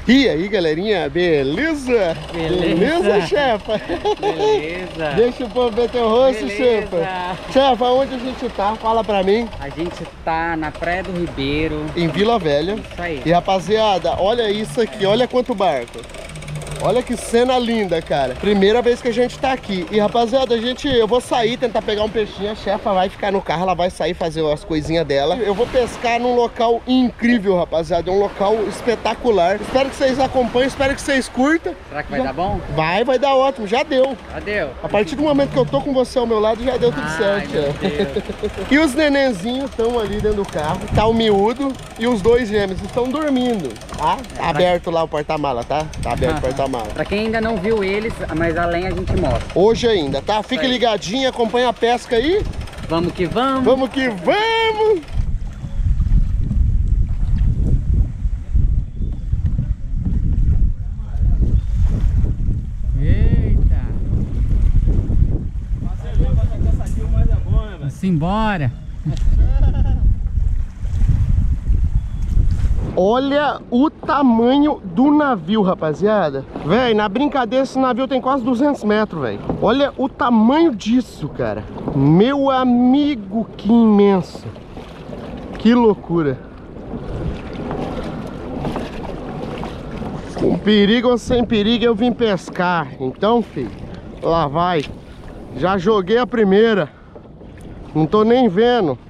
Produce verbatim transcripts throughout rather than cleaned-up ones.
E aí, galerinha, beleza? Beleza, beleza chefa? Beleza. Deixa o povo ver teu rosto, Beleza. chefa. Chefa, onde a gente tá? Fala pra mim. A gente tá na Praia do Ribeiro. Em Vila Velha. Isso aí. E rapaziada, olha isso aqui, olha quanto barco. Olha que cena linda, cara. Primeira vez que a gente tá aqui. E rapaziada, a gente, eu vou sair, tentar pegar um peixinho. A chefa vai ficar no carro, ela vai sair fazer as coisinhas dela. Eu vou pescar num local incrível, rapaziada. Um local espetacular. Espero que vocês acompanhem, espero que vocês curtam. Será que vai já... dar bom? Vai, vai dar ótimo, já deu. Já deu. A partir do momento que eu tô com você ao meu lado, já deu tudo Ai, certo. meu Deus. E os nenenzinhos estão ali dentro do carro. Tá o miúdo e os dois gêmeos estão dormindo. Tá? Tá É, aberto pra... lá o porta-mala, tá? Tá aberto o porta-mala. Pra quem ainda não viu eles, mas além a gente mostra. Hoje ainda, tá? Fique aí. ligadinho, acompanha a pesca aí. Vamos que vamos. Vamos que vamos! Eita! Vamos embora. Olha o tamanho do navio, rapaziada. Véi, na brincadeira esse navio tem quase duzentos metros, velho. Olha o tamanho disso, cara. Meu amigo, que imenso. Que loucura. Com perigo ou sem perigo eu vim pescar. Então, filho, lá vai. Já joguei a primeira. Não tô nem vendo.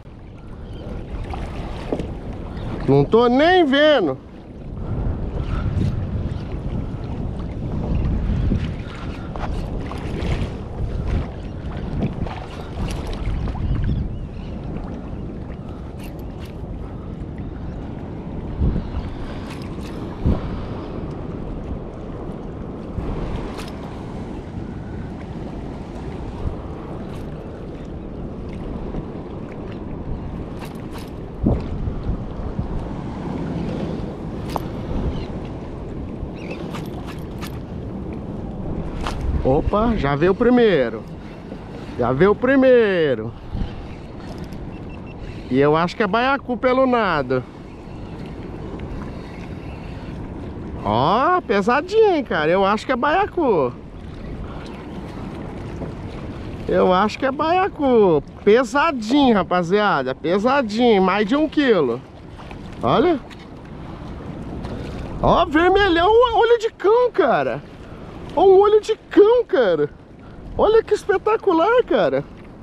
Não tô nem vendo. Opa, já veio o primeiro. Já veio o primeiro. E eu acho que é baiacu pelo nado. Ó, pesadinho, hein, cara. Eu acho que é baiacu. Eu acho que é baiacu. Pesadinho, rapaziada. Pesadinho, mais de um quilo. Olha. Ó, vermelhão, olho de cão, cara. Olha um olho de cão, cara. Olha que espetacular, cara.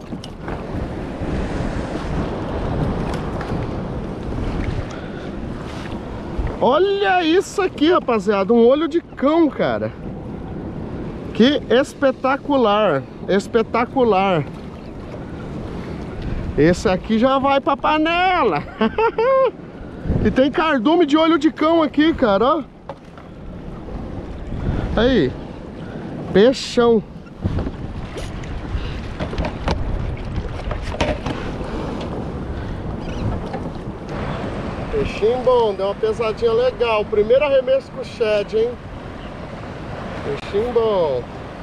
Olha isso aqui, rapaziada. Um olho de cão, cara. Que espetacular. Espetacular. Esse aqui já vai pra panela. E tem cardume de olho de cão aqui, cara, ó. Aí. Peixão. Peixinho bom, deu uma pesadinha legal. Primeiro arremesso com o shed, hein? Peixinho bom.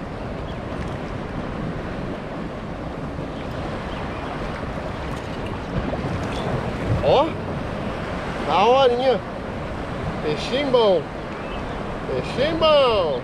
Ó, da horinha. Peixinho bom. Peixinho bom.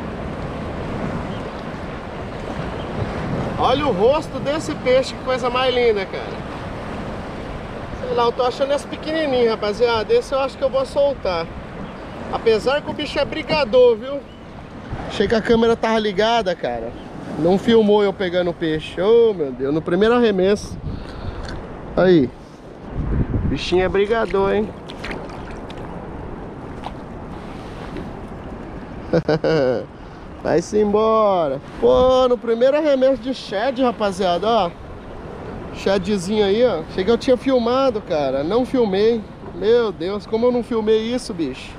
Olha o rosto desse peixe, que coisa mais linda, cara. Sei lá, eu tô achando esse pequenininho, rapaziada. Esse eu acho que eu vou soltar. Apesar que o bicho é brigador, viu? Achei que a câmera tava ligada, cara. Não filmou eu pegando o peixe. Oh, meu Deus, no primeiro arremesso. Aí. O bichinho é brigador, hein? Vai-se embora. Pô, no primeiro arremesso de shed, rapaziada, ó. Shedzinho aí, ó. Achei que eu tinha filmado, cara. Não filmei. Meu Deus, como eu não filmei isso, bicho?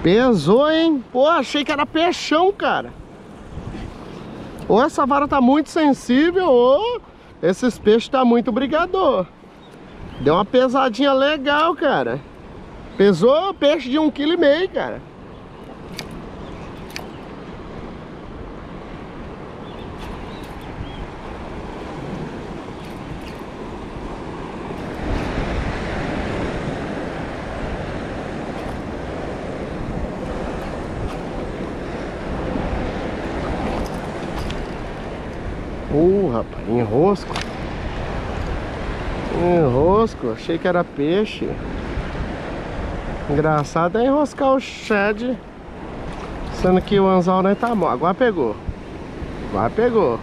Pesou, hein? Pô, achei que era peixão, cara. Ou essa vara tá muito sensível, ou esses peixes tá muito brigador. Deu uma pesadinha legal, cara. Pesou peixe de um quilo e meio, cara. Uh, rapaz, enrosco. Enrosco, achei que era peixe. Engraçado é enroscar o shad, sendo que o anzol nem tá bom. Agora pegou. Agora pegou.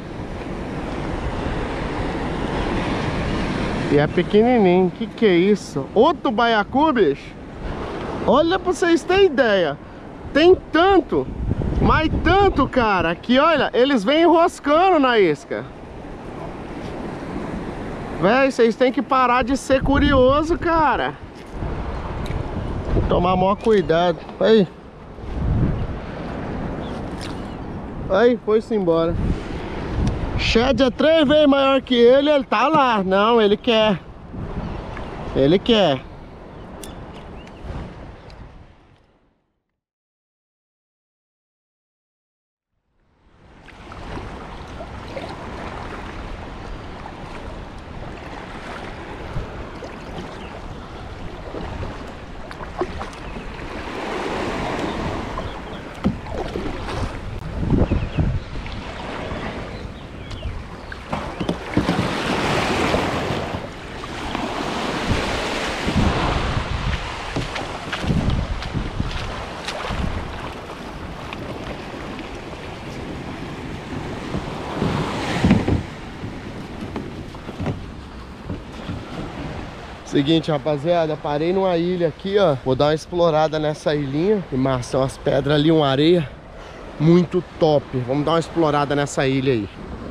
E é pequenininho. Que que é isso? Outro baiacu, bicho? Olha pra vocês terem ideia. Tem tanto, mas tanto, cara, que olha, eles vêm enroscando na isca. Véi, vocês têm que parar de ser curioso, cara. Tem que tomar maior cuidado. Aí. Aí, foi-se embora. Shad é três vezes maior que ele, ele tá lá. Não, ele quer. Ele quer. Seguinte, rapaziada, parei numa ilha aqui, ó. Vou dar uma explorada nessa ilhinha. E massa, umas pedras ali, uma areia muito top. Vamos dar uma explorada nessa ilha aí.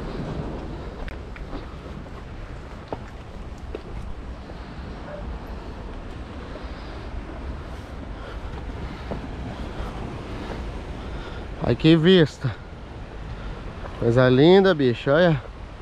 Olha que vista. Coisa linda, bicho, olha.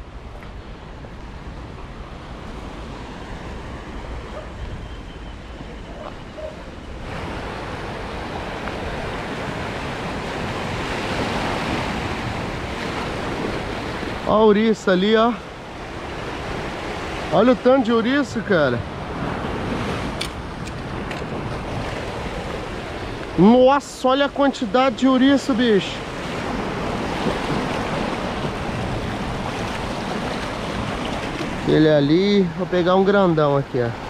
Olha o ouriço ali, ó. Olha o tanto de ouriço, cara. Nossa, olha a quantidade de ouriço, bicho. Ele ali, vou pegar um grandão aqui, ó.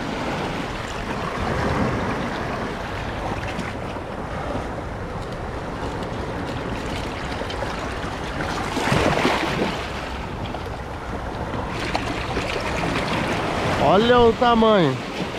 Olha o tamanho.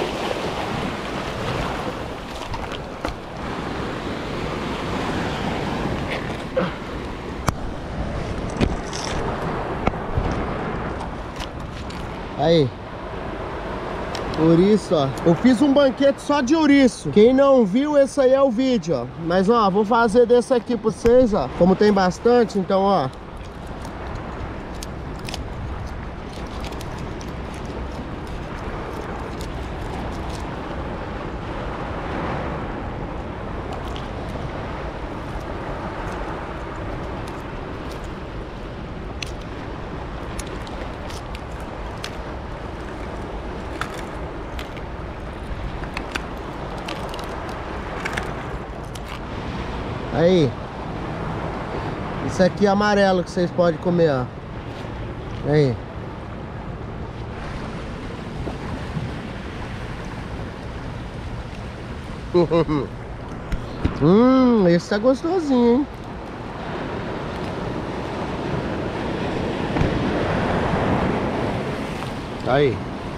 Aí. Ouriço, ó. Eu fiz um banquete só de ouriço. Quem não viu, esse aí é o vídeo, ó. Mas, ó, vou fazer desse aqui pra vocês, ó. Como tem bastante, então, ó. Aí. Isso aqui é amarelo que vocês podem comer, ó. Aí. Hum, esse tá gostosinho, hein? Aí.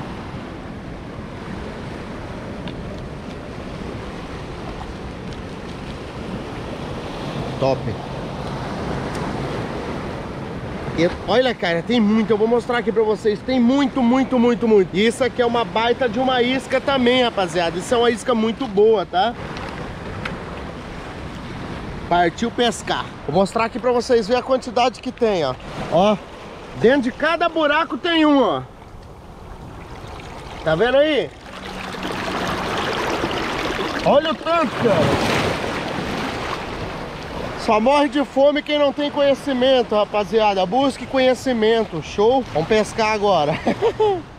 Top. E olha, cara, tem muito. Eu vou mostrar aqui pra vocês. Tem muito, muito, muito, muito. E isso aqui é uma baita de uma isca também, rapaziada. Isso é uma isca muito boa, tá? Partiu pescar. Vou mostrar aqui pra vocês verem a quantidade que tem, ó. Ó, dentro de cada buraco tem um, ó. Tá vendo aí? Olha o tanto, cara. Só morre de fome quem não tem conhecimento, rapaziada. Busque conhecimento, show? Vamos pescar agora.